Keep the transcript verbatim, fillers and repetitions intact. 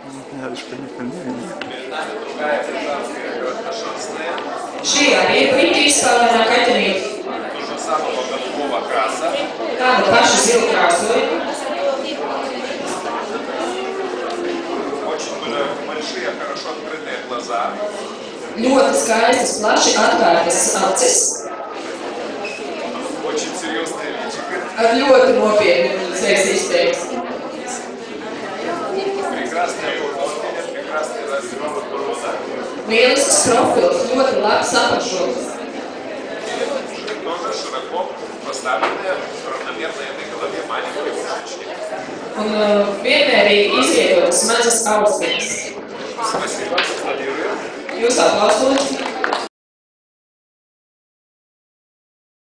Рядышком не понимаю. Šī arī ir viņa izspēlētā kaķenīte. Tāda paša zila krāsojuma. Ļoti skaistas, plaši atvērtas acis. Ar ļoti nopietnu sejas izteiksmi. Lielisks profils, ļoti labs apašroks. Un uh, vienmērīgi izvietotas mazas austiņas. Jūs aplausot.